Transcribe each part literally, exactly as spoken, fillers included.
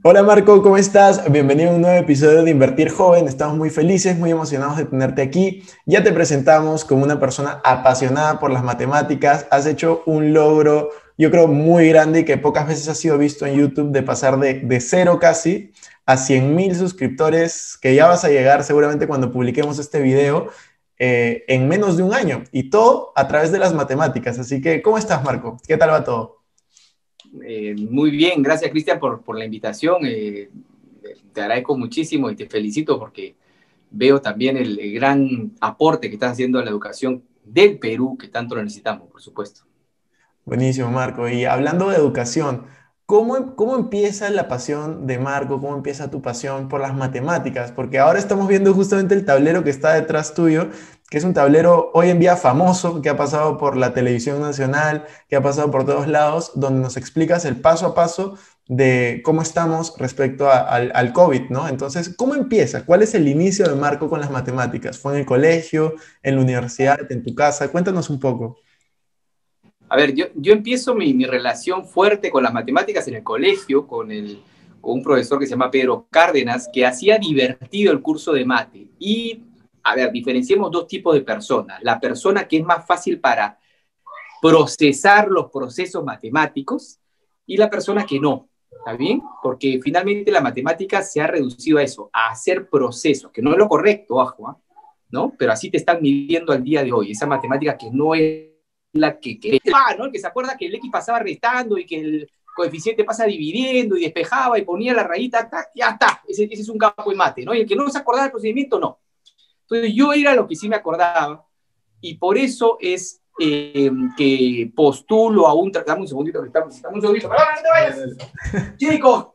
Hola Marco, ¿cómo estás? Bienvenido a un nuevo episodio de Invertir Joven. Estamos muy felices, muy emocionados de tenerte aquí. Ya te presentamos como una persona apasionada por las matemáticas. Has hecho un logro, yo creo, muy grande y que pocas veces ha sido visto en YouTube de pasar de, de cero casi a cien mil suscriptores, que ya vas a llegar seguramente cuando publiquemos este video eh, en menos de un año. Y todo a través de las matemáticas. Así que, ¿cómo estás, Marco? ¿Qué tal va todo? Eh, muy bien, gracias Cristian por, por la invitación. Eh, te agradezco muchísimo y te felicito porque veo también el, el gran aporte que estás haciendo a la educación del Perú, que tanto lo necesitamos, por supuesto. Buenísimo, Marco. Y hablando de educación, ¿cómo, cómo empieza la pasión de Marco? ¿Cómo empieza tu pasión por las matemáticas? Porque ahora estamos viendo justamente el tablero que está detrás tuyo, que es un tablero hoy en día famoso, que ha pasado por la televisión nacional, que ha pasado por todos lados, donde nos explicas el paso a paso de cómo estamos respecto a- al, al COVID, ¿no? Entonces, ¿cómo empieza? ¿Cuál es el inicio de Marco con las matemáticas? ¿Fue en el colegio, en la universidad, en tu casa? Cuéntanos un poco. A ver, yo, yo empiezo mi, mi relación fuerte con las matemáticas en el colegio, con, el, con un profesor que se llama Pedro Cárdenas, que hacía divertido el curso de mate. Y, a ver, diferenciemos dos tipos de personas. La persona que es más fácil para procesar los procesos matemáticos y la persona que no, ¿está bien? Porque finalmente la matemática se ha reducido a eso, a hacer procesos, que no es lo correcto, ojo, ¿eh? ¿No? Pero así te están midiendo al día de hoy, esa matemática que no es la que querés. Ah, ¿no? El que se acuerda que el X pasaba restando y que el coeficiente pasa dividiendo y despejaba y ponía la rayita, tac, ya está, ese, ese es un campo de mate, ¿no? Y el que no se acordaba del procedimiento, no. Entonces yo era lo que sí me acordaba y por eso es eh, que postulo a un... Dame un segundito, que estamos, dame un segundito. ¡Perdón, no te vayas! ¡Chicos!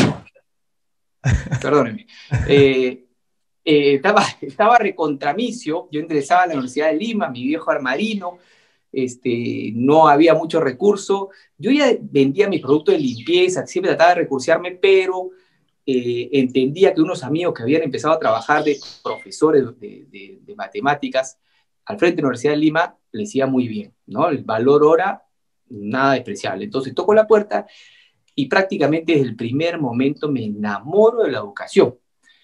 Perdónenme. Eh, eh, estaba, estaba recontramicio, yo ingresaba a la Universidad de Lima, mi viejo armarino, este, no había mucho recurso, yo ya vendía mis productos de limpieza, siempre trataba de recursearme, pero eh, entendía que unos amigos que habían empezado a trabajar de profesores de, de, de matemáticas al frente de la Universidad de Lima les iba muy bien, ¿no? El valor hora, nada despreciable. Entonces toco la puerta y prácticamente desde el primer momento me enamoro de la educación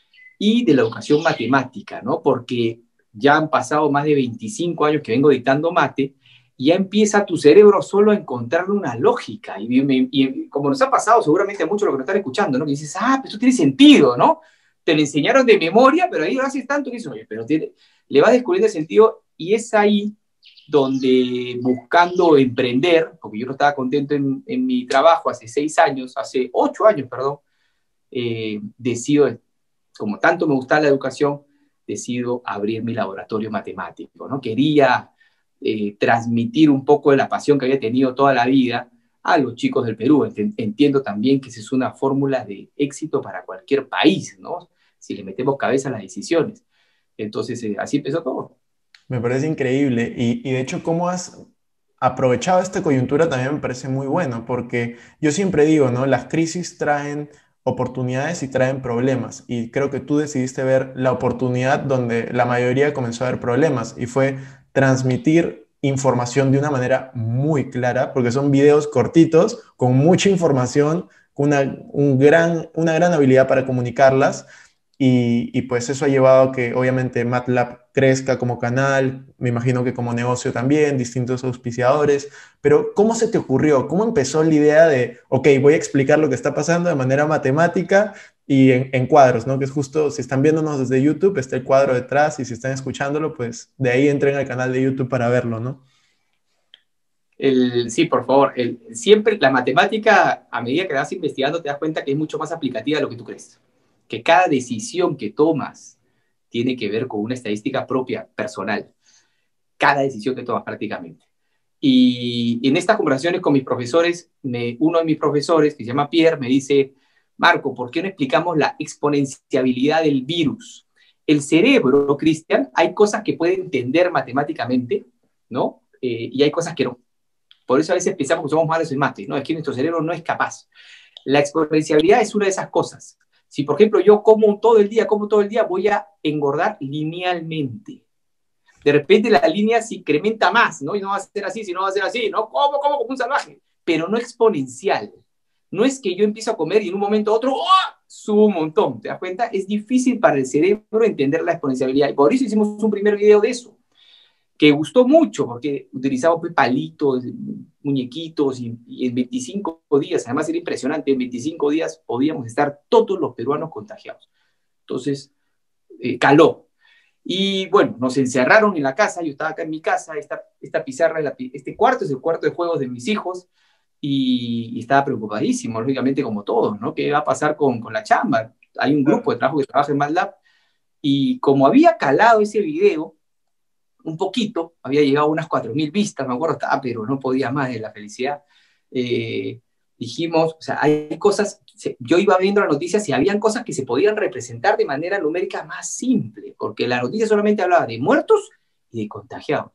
y de la educación matemática, ¿no? Porque ya han pasado más de veinticinco años que vengo dictando mate y ya empieza tu cerebro solo a encontrarle una lógica. Y, y, y como nos ha pasado seguramente a muchos los que nos están escuchando, ¿no? Que dices, ah, pues eso tiene sentido, ¿no? Te lo enseñaron de memoria, pero ahí lo haces tanto que dices, oye, pero tiene, le vas descubriendo el sentido y es ahí donde buscando emprender, porque yo no estaba contento en, en mi trabajo hace seis años, hace ocho años, perdón, eh, decido, como tanto me gustaba la educación, decido abrir mi laboratorio matemático, ¿no? Quería eh, transmitir un poco de la pasión que había tenido toda la vida a los chicos del Perú. Entiendo también que esa es una fórmula de éxito para cualquier país, ¿no? Si le metemos cabeza a las decisiones. Entonces, eh, así empezó todo. Me parece increíble y, y de hecho cómo has aprovechado esta coyuntura también me parece muy bueno porque yo siempre digo, ¿no? Las crisis traen oportunidades y traen problemas y creo que tú decidiste ver la oportunidad donde la mayoría comenzó a ver problemas y fue transmitir información de una manera muy clara porque son videos cortitos con mucha información, con una, un gran, una gran habilidad para comunicarlas y, y, pues eso ha llevado a que obviamente MATLAB crezca como canal, me imagino que como negocio también, distintos auspiciadores, pero ¿cómo se te ocurrió? ¿Cómo empezó la idea de, ok, voy a explicar lo que está pasando de manera matemática y en, en cuadros, ¿no? Que es justo, si están viéndonos desde YouTube, está el cuadro detrás y si están escuchándolo, pues de ahí entren al canal de YouTube para verlo, ¿no? El, sí, por favor. El, siempre la matemática, a medida que vas investigando, te das cuenta que es mucho más aplicativa de lo que tú crees. Que cada decisión que tomas tiene que ver con una estadística propia, personal. Cada decisión que tomas prácticamente. Y en estas conversaciones con mis profesores, me, uno de mis profesores, que se llama Pierre, me dice, Marco, ¿por qué no explicamos la exponenciabilidad del virus? El cerebro, Cristian, hay cosas que puede entender matemáticamente, ¿no? Eh, y hay cosas que no. Por eso a veces pensamos que somos malos en mate, ¿no? Es que nuestro cerebro no es capaz. La exponencialidad es una de esas cosas. Si, por ejemplo, yo como todo el día, como todo el día, voy a engordar linealmente. De repente la línea se incrementa más, ¿no? Y no va a ser así, sino va a ser así, ¿no? Como, como, como un salvaje, pero no exponencial. No es que yo empiezo a comer y en un momento a otro ¡oh! Subo un montón, ¿te das cuenta? Es difícil para el cerebro entender la exponencialidad y por eso hicimos un primer video de eso, que gustó mucho porque utilizamos pues, palitos, muñequitos y, y en veinticinco días, además era impresionante, en veinticinco días podíamos estar todos los peruanos contagiados. Entonces, eh, caló. Y bueno, nos encerraron en la casa, yo estaba acá en mi casa, esta, esta pizarra, la, este cuarto es el cuarto de juegos de mis hijos, y, y estaba preocupadísimo, lógicamente como todos, ¿no? ¿Qué va a pasar con, con la chamba? Hay un grupo de trabajo que trabaja en MATLAB, y como había calado ese video, un poquito, había llegado a unas cuatro mil vistas, me acuerdo, estaba, pero no podía más de la felicidad. Eh, dijimos, o sea, hay cosas, yo iba viendo las noticias y habían cosas que se podían representar de manera numérica más simple, porque la noticia solamente hablaba de muertos y de contagiados.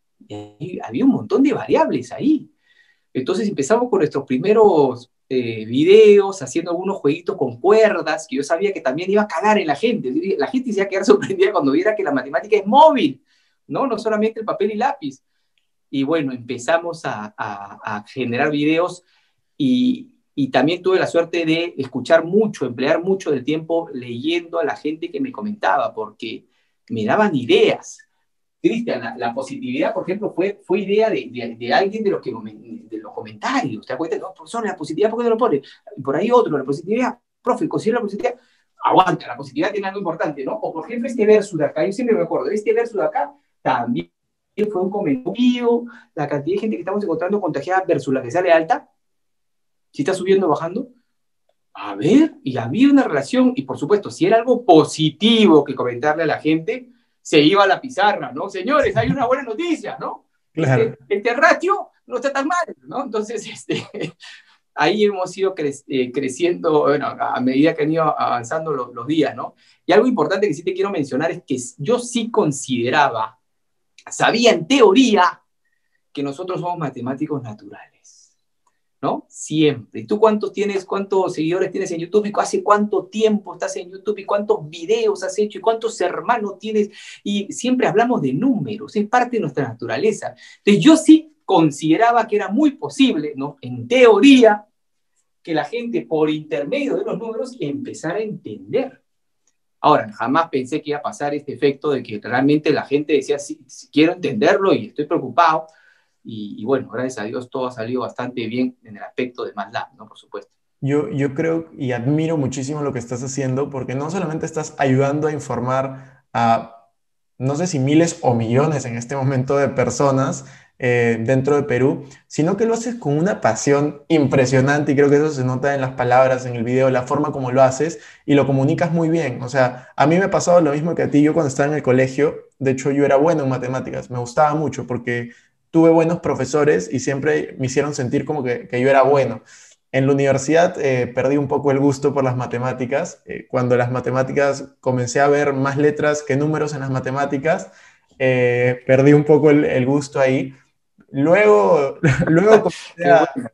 Y había un montón de variables ahí. Entonces empezamos con nuestros primeros eh, videos, haciendo algunos jueguitos con cuerdas, que yo sabía que también iba a calar en la gente. La gente se iba a quedar sorprendida cuando viera que la matemática es móvil, ¿no? No solamente el papel y lápiz. Y bueno, empezamos a, a, a generar videos y, y también tuve la suerte de escuchar mucho, emplear mucho del tiempo leyendo a la gente que me comentaba, porque me daban ideas. Cristian, la, la positividad, por ejemplo, fue, fue idea de, de, de alguien de los, que, de los comentarios. ¿Te das cuenta? No, profesor, la positividad, ¿por qué no lo pone? Y por ahí otro, la positividad, profe, considera la positividad. Aguanta, la positividad tiene algo importante, ¿no? O por ejemplo, este verso de acá, yo siempre me acuerdo, este verso de acá también fue un comentario, la cantidad de gente que estamos encontrando contagiada versus la que sale alta, si está subiendo o bajando. A ver, y había una relación, y por supuesto, si era algo positivo que comentarle a la gente, se iba a la pizarra, ¿no? Señores, hay una buena noticia, ¿no? Claro. Este, este ratio no está tan mal, ¿no? Entonces, este, ahí hemos ido cre eh, creciendo, bueno, a medida que han ido avanzando los, los días, ¿no? Y algo importante que sí te quiero mencionar es que yo sí consideraba, sabía en teoría, que nosotros somos matemáticos naturales. ¿No? Siempre. ¿Y tú cuántos tienes, cuántos seguidores tienes en YouTube? ¿Y hace cuánto tiempo estás en YouTube? ¿Y cuántos videos has hecho? ¿Y cuántos hermanos tienes? Y siempre hablamos de números, es parte de nuestra naturaleza. Entonces yo sí consideraba que era muy posible, ¿no? En teoría, que la gente por intermedio de los números empezara a entender. Ahora, jamás pensé que iba a pasar este efecto de que realmente la gente decía, sí, quiero entenderlo y estoy preocupado. Y, y bueno, gracias a Dios todo ha salido bastante bien en el aspecto de MATLAB, ¿no? Por supuesto. Yo, yo creo y admiro muchísimo lo que estás haciendo porque no solamente estás ayudando a informar a, no sé si miles o millones en este momento de personas eh, dentro de Perú, sino que lo haces con una pasión impresionante y creo que eso se nota en las palabras, en el video, la forma como lo haces y lo comunicas muy bien. O sea, a mí me ha pasado lo mismo que a ti. Yo cuando estaba en el colegio, de hecho yo era bueno en matemáticas, me gustaba mucho porque tuve buenos profesores y siempre me hicieron sentir como que, que yo era bueno. En la universidad eh, perdí un poco el gusto por las matemáticas. Eh, cuando las matemáticas comencé a ver más letras que números en las matemáticas, eh, perdí un poco el, el gusto ahí. Luego, luego comencé Qué a, bueno.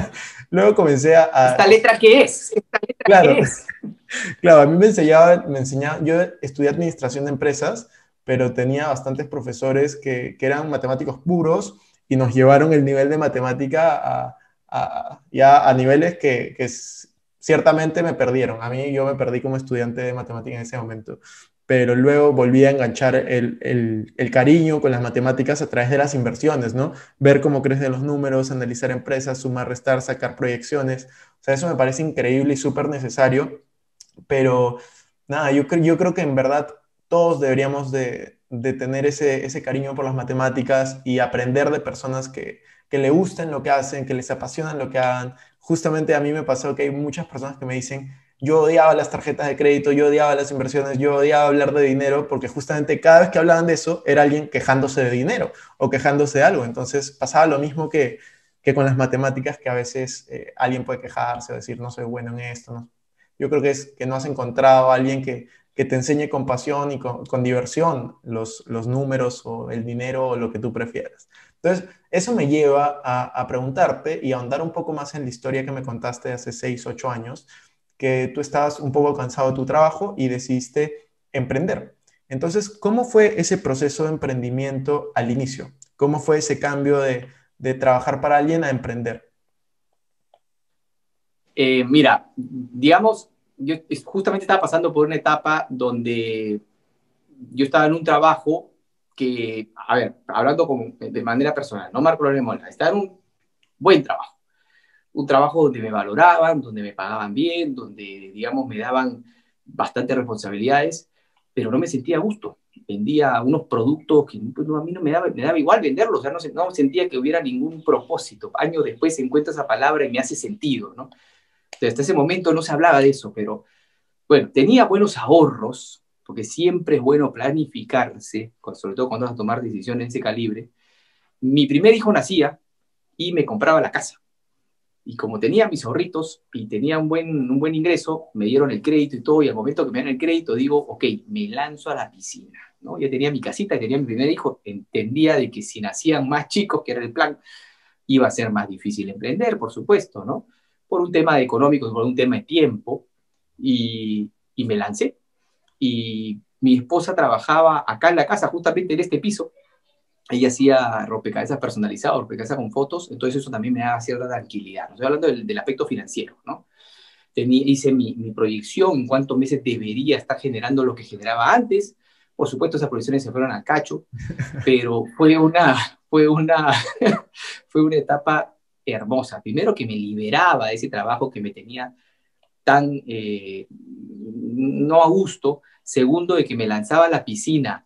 luego comencé a, a- ¿Esta letra qué es? ¿Esta letra claro, qué es? claro, a mí me enseñaba, me enseñaba, yo estudié administración de empresas, pero tenía bastantes profesores que, que eran matemáticos puros y nos llevaron el nivel de matemática a, a- ya a niveles que, que s- ciertamente me perdieron. A mí yo me perdí como estudiante de matemática en ese momento, pero luego volví a enganchar el, el, el cariño con las matemáticas a través de las inversiones, ¿no? Ver cómo crecen los números, analizar empresas, sumar, restar, sacar proyecciones. O sea, eso me parece increíble y súper necesario, pero nada, yo, cre- yo creo que en verdad todos deberíamos de, de tener ese, ese cariño por las matemáticas y aprender de personas que, que le gusten lo que hacen, que les apasionan lo que hagan. Justamente a mí me pasó que hay muchas personas que me dicen, yo odiaba las tarjetas de crédito, yo odiaba las inversiones, yo odiaba hablar de dinero, porque justamente cada vez que hablaban de eso era alguien quejándose de dinero o quejándose de algo. Entonces pasaba lo mismo que, que con las matemáticas, que a veces eh, alguien puede quejarse o decir, no soy bueno en esto, no. Yo creo que es que no has encontrado a alguien que, que te enseñe con pasión y con, con diversión los, los números o el dinero o lo que tú prefieras. Entonces, eso me lleva a, a preguntarte y a ahondar un poco más en la historia que me contaste de hace seis, ocho años, que tú estabas un poco cansado de tu trabajo y decidiste emprender. Entonces, ¿cómo fue ese proceso de emprendimiento al inicio? ¿Cómo fue ese cambio de, de trabajar para alguien a emprender? Eh, mira, digamos, yo justamente estaba pasando por una etapa donde yo estaba en un trabajo que, a ver, hablando con, de manera personal, no Marco López Mola, estaba en un buen trabajo, un trabajo donde me valoraban, donde me pagaban bien, donde, digamos, me daban bastantes responsabilidades, pero no me sentía a gusto. Vendía unos productos que pues, no, a mí no me daba, me daba igual venderlos, o sea, no, no sentía que hubiera ningún propósito. Años después encuentro esa palabra y me hace sentido, ¿no? Entonces, hasta ese momento no se hablaba de eso, pero bueno, tenía buenos ahorros, porque siempre es bueno planificarse, sobre todo cuando vas a tomar decisiones de ese calibre. Mi primer hijo nacía y me compraba la casa. Y como tenía mis ahorritos y tenía un buen, un buen ingreso, me dieron el crédito y todo, y al momento que me dan el crédito digo, ok, me lanzo a la piscina, ¿no? Ya tenía mi casita, tenía mi primer hijo, entendía de que si nacían más chicos, que era el plan, iba a ser más difícil emprender, por supuesto, ¿no? Por un tema económico, por un tema de tiempo, y, y me lancé. Y mi esposa trabajaba acá en la casa, justamente en este piso. Ella hacía rompecabezas personalizados, rompecabezas con fotos, entonces eso también me daba cierta tranquilidad. No estoy hablando del, del aspecto financiero, ¿no? Tenía, hice mi, mi proyección en cuántos meses debería estar generando lo que generaba antes. Por supuesto, esas proyecciones se fueron al cacho, pero fue una, fue una, fue una etapa hermosa. Primero que me liberaba de ese trabajo que me tenía tan eh, no a gusto. Segundo, de que me lanzaba a la piscina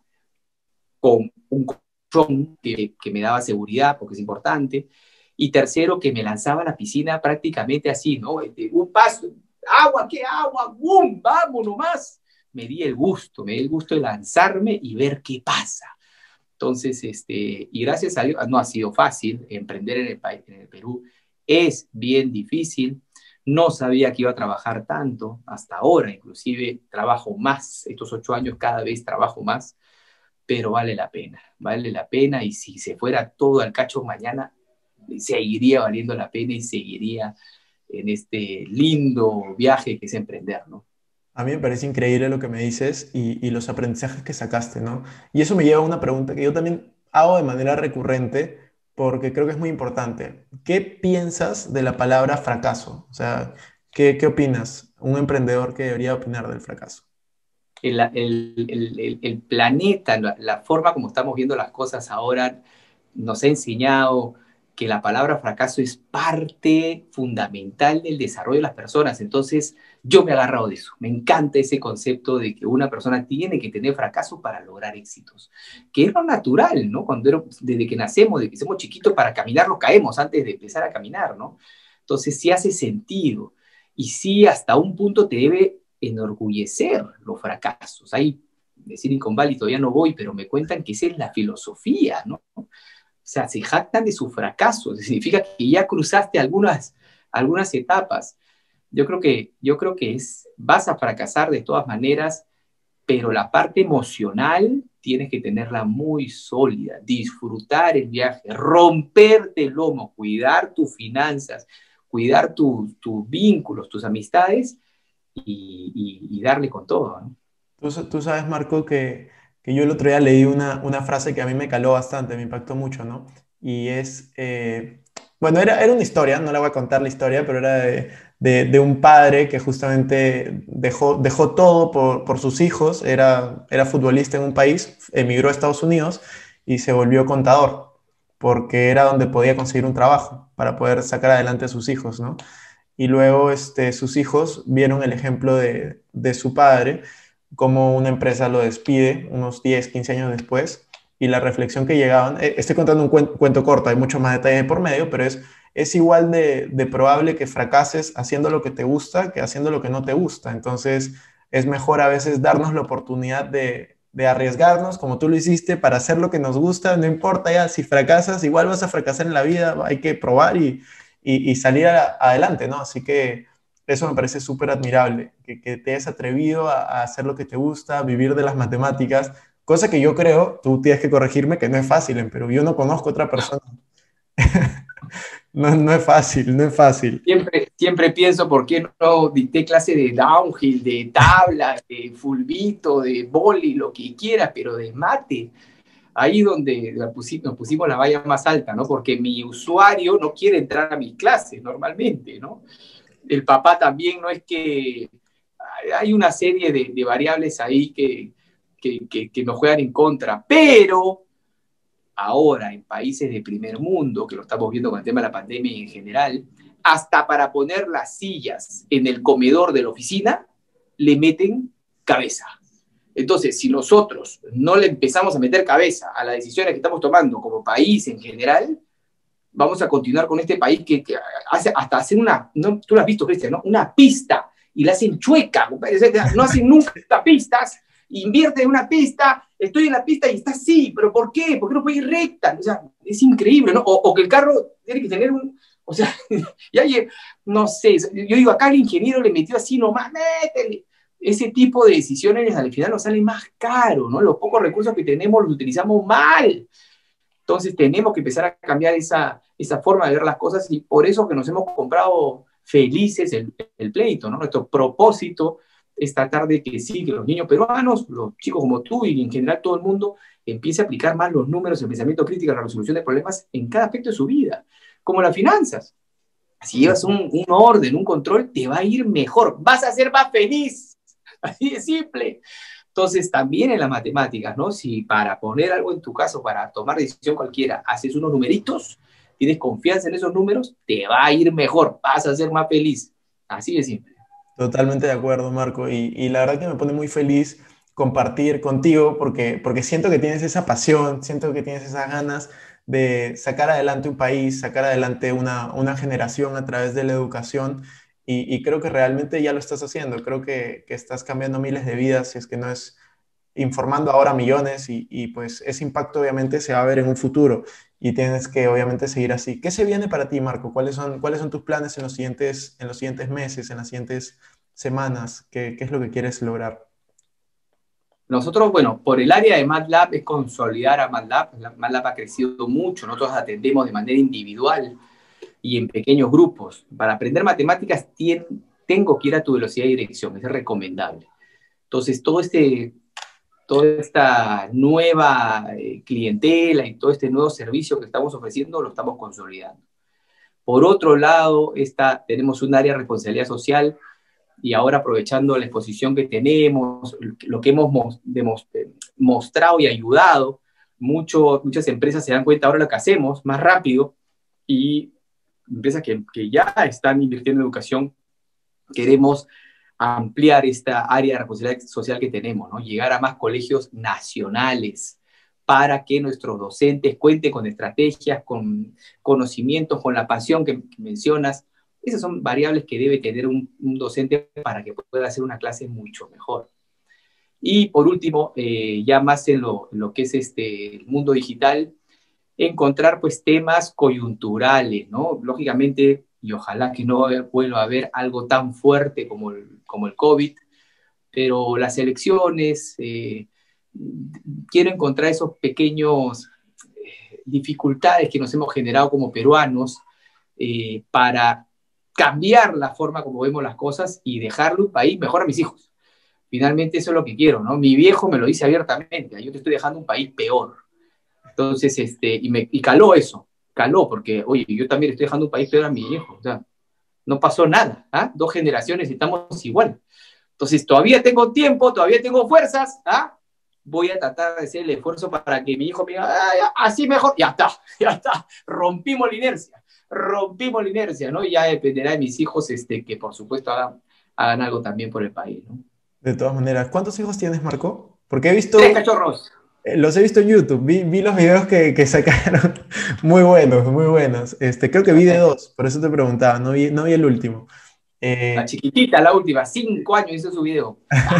con un colchón que, que me daba seguridad, porque es importante. Y tercero, que me lanzaba a la piscina prácticamente así, ¿no? Este, un paso, agua, ¿qué agua? ¡Bum! ¡Vamos nomás! Me di el gusto, me di el gusto de lanzarme y ver qué pasa. Entonces, este, y gracias a Dios, no ha sido fácil emprender en el país, en el Perú. Es bien difícil. No sabía que iba a trabajar tanto hasta ahora, inclusive trabajo más, estos ocho años cada vez trabajo más, pero vale la pena, vale la pena y si se fuera todo al cacho mañana, seguiría valiendo la pena y seguiría en este lindo viaje que es emprender, ¿no? A mí me parece increíble lo que me dices y, y los aprendizajes que sacaste, ¿no? Y eso me lleva a una pregunta que yo también hago de manera recurrente porque creo que es muy importante. ¿Qué piensas de la palabra fracaso? O sea, ¿qué, qué opinas? Un emprendedor que debería opinar del fracaso. El, el, el, el planeta, la, la forma como estamos viendo las cosas ahora, nos ha enseñado que la palabra fracaso es parte fundamental del desarrollo de las personas. Entonces, yo me he agarrado de eso. Me encanta ese concepto de que una persona tiene que tener fracaso para lograr éxitos, que es lo natural, ¿no? Cuando era, desde que nacemos, desde que somos chiquitos, para caminar nos caemos antes de empezar a caminar, ¿no? Entonces, sí hace sentido. Y sí, hasta un punto te debe enorgullecer los fracasos. Ahí, de Silicon Valley todavía no voy, pero me cuentan que esa es la filosofía, ¿no? O sea, se jactan de su fracaso, significa que ya cruzaste algunas, algunas etapas. Yo creo que, yo creo que es, vas a fracasar de todas maneras, pero la parte emocional tienes que tenerla muy sólida, disfrutar el viaje, romperte el lomo, cuidar tus finanzas, cuidar tu, tus vínculos, tus amistades y, y, y darle con todo, ¿no? Tú, sa- tú sabes, Marco, que, que yo el otro día leí una, una frase que a mí me caló bastante, me impactó mucho, ¿no? Y es, eh, bueno, era, era una historia, no la voy a contar la historia, pero era de, de- de un padre que justamente dejó, dejó todo por, por sus hijos, era, era futbolista en un país, emigró a Estados Unidos y se volvió contador, porque era donde podía conseguir un trabajo para poder sacar adelante a sus hijos, ¿no? Y luego este, sus hijos vieron el ejemplo de, de su padre, cómo una empresa lo despide unos diez quince años después, y la reflexión que llegaban, eh, estoy contando un cuen- cuento corto, hay mucho más detalle por medio, pero es, es igual de, de probable que fracases haciendo lo que te gusta que haciendo lo que no te gusta. Entonces, es mejor a veces darnos la oportunidad de, de arriesgarnos, como tú lo hiciste, para hacer lo que nos gusta, no importa ya si fracasas, igual vas a fracasar en la vida, hay que probar y y, y salir a- adelante, ¿no? Así que eso me parece súper admirable, que, que te hayas atrevido a, a hacer lo que te gusta, vivir de las matemáticas, cosa que yo creo, tú tienes que corregirme, que no es fácil en Perú. Yo no conozco otra persona. No, no es fácil, no es fácil. Siempre, siempre pienso, ¿por qué no dicté clase de downhill, de tabla, de fulbito, de boli, lo que quieras, pero de mate? Ahí donde la pusi- nos pusimos la valla más alta, ¿no? Porque mi usuario no quiere entrar a mis clases normalmente, ¿no? el papá también, no es que hay una serie de, de variables ahí que, que, que, que nos juegan en contra, pero ahora en países de primer mundo, que lo estamos viendo con el tema de la pandemia y en general, hasta para poner las sillas en el comedor de la oficina, le meten cabeza. Entonces, si nosotros no le empezamos a meter cabeza a las decisiones que estamos tomando como país en general, vamos a continuar con este país que, que hace hasta hacer una, no, tú lo has visto, Cristian, ¿no? Una pista, y la hacen chueca, no hacen nunca pistas, invierte en una pista, estoy en la pista y está así, pero ¿por qué? ¿Por qué no puede ir recta? O sea, es increíble, ¿no? O, o que el carro tiene que tener un, o sea, ya, no sé, yo digo, acá el ingeniero le metió así nomás, métele. Ese tipo de decisiones al final nos sale más caro, ¿no? Los pocos recursos que tenemos los utilizamos mal. Entonces tenemos que empezar a cambiar esa, esa forma de ver las cosas y por eso que nos hemos comprado felices el, el pleito, ¿no? Nuestro propósito es tratar de que sí, que los niños peruanos, los chicos como tú y en general todo el mundo empiece a aplicar más los números, el pensamiento crítico, la resolución de problemas en cada aspecto de su vida, como las finanzas. Si llevas un, un orden, un control, te va a ir mejor, vas a ser más feliz, así de simple. Entonces, también en las matemáticas, ¿no? Si para poner algo en tu caso, para tomar decisión cualquiera, haces unos numeritos, tienes confianza en esos números, te va a ir mejor, vas a ser más feliz. Así de simple. Totalmente de acuerdo, Marco. Y, y la verdad que me pone muy feliz compartir contigo porque, porque siento que tienes esa pasión, siento que tienes esas ganas de sacar adelante un país, sacar adelante una, una generación a través de la educación. Y, y creo que realmente ya lo estás haciendo. Creo que, que estás cambiando miles de vidas, si es que no es informando ahora a millones y, y pues ese impacto obviamente se va a ver en un futuro y tienes que obviamente seguir así. ¿Qué se viene para ti, Marco? ¿Cuáles son, cuáles son tus planes en los siguientes, en los siguientes meses, en las siguientes semanas? ¿Qué, qué es lo que quieres lograr? Nosotros, bueno, por el área de MATLAB es consolidar a MATLAB. MATLAB ha crecido mucho, nosotros atendemos de manera individual y en pequeños grupos. Para aprender matemáticas tien, tengo que ir a tu velocidad y dirección, es recomendable. Entonces, todo este, toda esta nueva eh, clientela y todo este nuevo servicio que estamos ofreciendo lo estamos consolidando. Por otro lado, esta, tenemos un área de responsabilidad social y ahora aprovechando la exposición que tenemos, lo que hemos mostrado y ayudado, mucho, muchas empresas se dan cuenta ahora de lo que hacemos más rápido y empresas que, que ya están invirtiendo en educación, queremos ampliar esta área de responsabilidad social que tenemos, ¿no? Llegar a más colegios nacionales para que nuestros docentes cuenten con estrategias, con conocimientos, con la pasión que, que mencionas. Esas son variables que debe tener un, un docente para que pueda hacer una clase mucho mejor. Y por último, eh, ya más en lo, en lo que es este, el mundo digital, encontrar pues temas coyunturales, ¿no? Lógicamente, y ojalá que no vuelva a haber algo tan fuerte como el, como el COVID, pero las elecciones, eh, quiero encontrar esos pequeños eh, dificultades que nos hemos generado como peruanos eh, para cambiar la forma como vemos las cosas y dejarle un país mejor a mis hijos. Finalmente eso es lo que quiero, ¿no? Mi viejo me lo dice abiertamente, yo te estoy dejando un país peor. Entonces, este, y, me, y caló eso, caló, porque, oye, yo también estoy dejando un país peor a mi viejo, o sea, no pasó nada, ¿ah? Dos generaciones y estamos igual. Entonces, todavía tengo tiempo, todavía tengo fuerzas, ¿ah? Voy a tratar de hacer el esfuerzo para que mi hijo me diga, ah, ya, así mejor, ya está, ya está, rompimos la inercia, rompimos la inercia, ¿no? Y ya dependerá de mis hijos, este, que por supuesto hagan, hagan algo también por el país, ¿no? De todas maneras, ¿cuántos hijos tienes, Marco? Porque he Tres visto, cachorros. eh, los he visto en YouTube, vi, vi los videos que, que sacaron, muy buenos, muy buenos. Este, creo que vi de dos, por eso te preguntaba, no vi, no vi el último. La Eh, chiquitita, la última, cinco años hizo su video.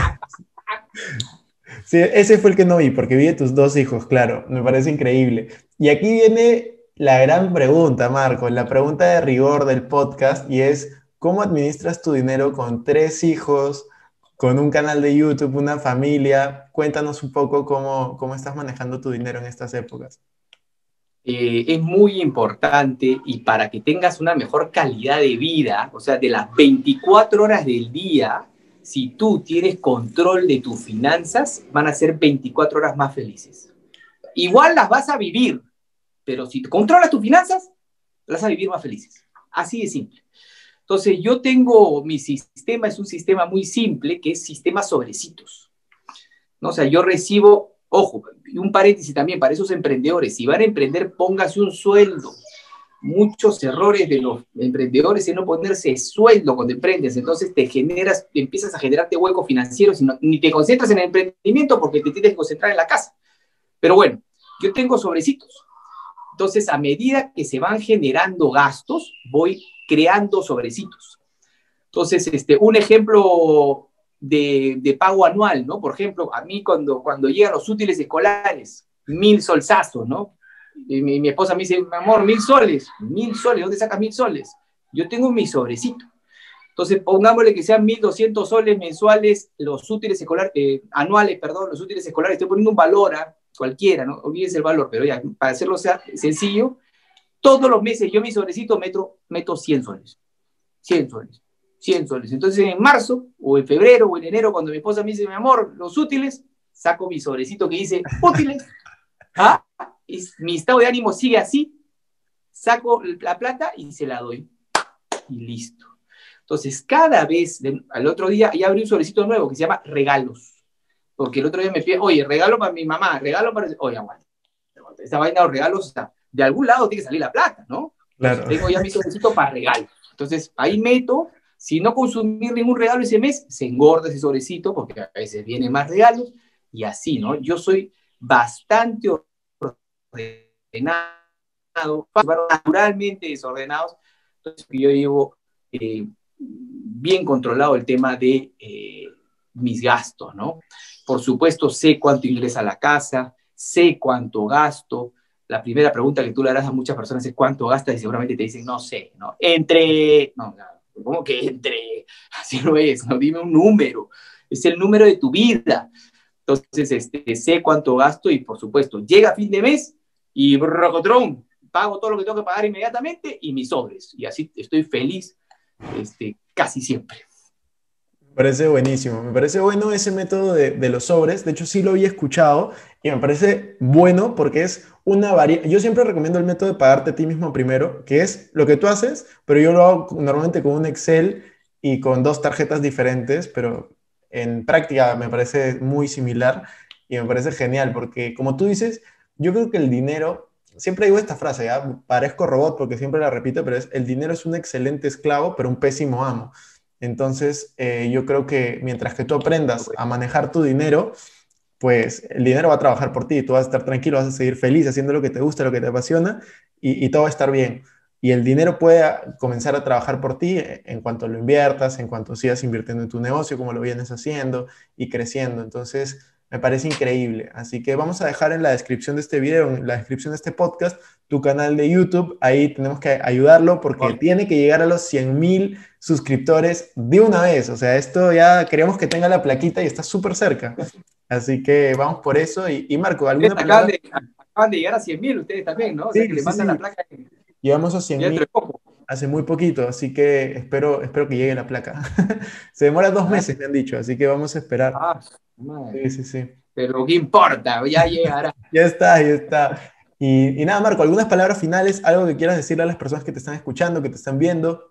sí, ese fue el que no vi, porque vi de tus dos hijos, claro, me parece increíble. Y aquí viene la gran pregunta, Marco, la pregunta de rigor del podcast, y es, ¿cómo administras tu dinero con tres hijos, con un canal de YouTube, una familia? Cuéntanos un poco cómo, cómo estás manejando tu dinero en estas épocas. Eh, es muy importante y para que tengas una mejor calidad de vida, o sea, de las veinticuatro horas del día, si tú tienes control de tus finanzas, van a ser veinticuatro horas más felices. Igual las vas a vivir, pero si controlas tus finanzas, las vas a vivir más felices. Así de simple. Entonces, yo tengo, mi sistema es un sistema muy simple, que es sistema sobrecitos, ¿no? O sea, yo recibo, ojo, un paréntesis también para esos emprendedores, si van a emprender, póngase un sueldo. Muchos errores de los emprendedores es no ponerse sueldo cuando emprendes, entonces te generas, empiezas a generarte huecos financieros y no, ni te concentras en el emprendimiento porque te tienes que concentrar en la casa. Pero bueno, yo tengo sobrecitos. Entonces, a medida que se van generando gastos, voy creando sobrecitos. Entonces, este, un ejemplo de, de pago anual, ¿no? Por ejemplo, a mí cuando, cuando llegan los útiles escolares, mil solsazos, ¿no? Y mi, mi esposa me dice, mi amor, mil soles, mil soles, ¿dónde sacas mil soles? Yo tengo mi sobrecito. Entonces, pongámosle que sean mil doscientos soles mensuales, los útiles escolares, eh, anuales, perdón, los útiles escolares, estoy poniendo un valor a cualquiera, ¿no? Olvídense el valor, pero ya, para hacerlo sea sencillo, todos los meses yo mi sobrecito meto, meto cien soles, cien soles, cien soles. Entonces, en marzo, o en febrero, o en enero, cuando mi esposa me dice, mi amor, los útiles, saco mi sobrecito que dice útiles, ¿ah? Y mi estado de ánimo sigue así, saco la plata y se la doy. Y listo. Entonces, cada vez, de, al otro día, ya abrí un sobrecito nuevo que se llama regalos. Porque el otro día me pide, oye, regalo para mi mamá, regalo para... Oye, aguanta. Esta vaina de los regalos, está, de algún lado tiene que salir la plata, ¿no? Entonces, Claro. tengo ya mi sobrecito para regalos. Entonces, ahí meto, si no consumir ningún regalo ese mes, se engorda ese sobrecito, porque a veces vienen más regalos, y así, ¿no? Yo soy bastante ordenado, naturalmente desordenados, entonces yo llevo eh, bien controlado el tema de eh, mis gastos, ¿no? Por supuesto, sé cuánto ingresa a la casa, sé cuánto gasto. La primera pregunta que tú le harás a muchas personas es cuánto gastas y seguramente te dicen, no sé, ¿no? Entre, no, no, ¿cómo que entre? Así no es, no, dime un número, es el número de tu vida. Entonces, este, sé cuánto gasto y, por supuesto, llega fin de mes y brocotrón, pago todo lo que tengo que pagar inmediatamente y mis sobres. Y así estoy feliz este, casi siempre. Me parece buenísimo, me parece bueno ese método de, de los sobres, de hecho sí lo había escuchado y me parece bueno porque es una variante, yo siempre recomiendo el método de pagarte a ti mismo primero, que es lo que tú haces, pero yo lo hago normalmente con un Excel y con dos tarjetas diferentes, pero en práctica me parece muy similar y me parece genial porque como tú dices, yo creo que el dinero, siempre digo esta frase, ¿ya? Parezco robot porque siempre la repito, pero es el dinero es un excelente esclavo, pero un pésimo amo. Entonces, eh, yo creo que mientras que tú aprendas a manejar tu dinero, pues el dinero va a trabajar por ti, tú vas a estar tranquilo, vas a seguir feliz haciendo lo que te gusta, lo que te apasiona y, y todo va a estar bien. Y el dinero puede a- comenzar a trabajar por ti eh, en cuanto lo inviertas, en cuanto sigas invirtiendo en tu negocio, como lo vienes haciendo y creciendo. Entonces, me parece increíble. Así que vamos a dejar en la descripción de este video, en la descripción de este podcast, tu canal de YouTube. Ahí tenemos que ayudarlo porque tiene que llegar a los cien mil suscriptores de una vez. O sea, esto ya queremos que tenga la plaquita y está súper cerca. Así que vamos por eso. Y, y Marco, ¿alguna Ustedes acaban palabra? de, acaban de llegar a cien mil, ustedes también, ¿no? O sea que Sí, le sí, mandan la sí. placa Llegamos a cien ya dentro mil de poco. hace muy poquito, así que espero, espero que llegue la placa. Se demora dos Ah, meses, me han dicho, así que vamos a esperar. ah, madre. Sí, sí, sí. Pero qué importa, ya llegará. Ya está, ya está. Y, y nada, Marco, algunas palabras finales, algo que quieras decirle a las personas que te están escuchando, que te están viendo.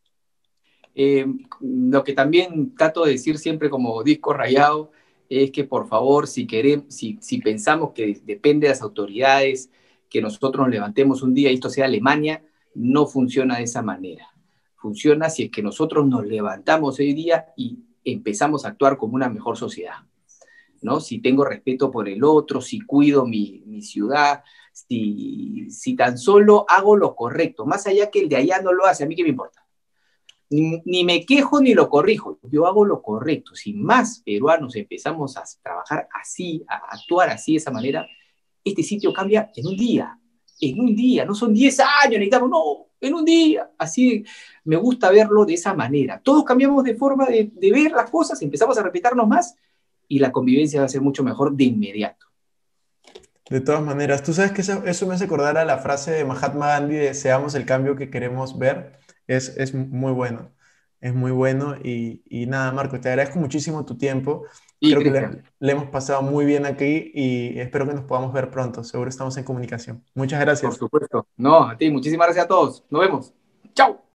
Eh, lo que también trato de decir siempre como disco rayado es que por favor, si queremos, si, si pensamos que depende de las autoridades, que nosotros nos levantemos un día y esto sea Alemania, no funciona de esa manera. Funciona si es que nosotros nos levantamos hoy día y empezamos a actuar como una mejor sociedad, ¿no? Si tengo respeto por el otro, si cuido mi, mi ciudad, si, si tan solo hago lo correcto, más allá que el de allá no lo hace, a mí qué me importa. Ni, ni me quejo ni lo corrijo, yo hago lo correcto. Si más peruanos empezamos a trabajar así, a actuar así de esa manera, este sitio cambia en un día, en un día, no son diez años, necesitamos, no, en un día. Así me gusta verlo de esa manera. Todos cambiamos de forma de, de ver las cosas, empezamos a respetarnos más y la convivencia va a ser mucho mejor de inmediato. De todas maneras, tú sabes que eso, eso me hace acordar a la frase de Mahatma Gandhi de seamos el cambio que queremos ver. Es, es muy bueno, es muy bueno. Y, y nada, Marco, te agradezco muchísimo tu tiempo. Y Creo que le, Cristian, le hemos pasado muy bien aquí y espero que nos podamos ver pronto. Seguro estamos en comunicación. Muchas por gracias. supuesto. No, a ti, muchísimas gracias a todos. Nos vemos. Chao.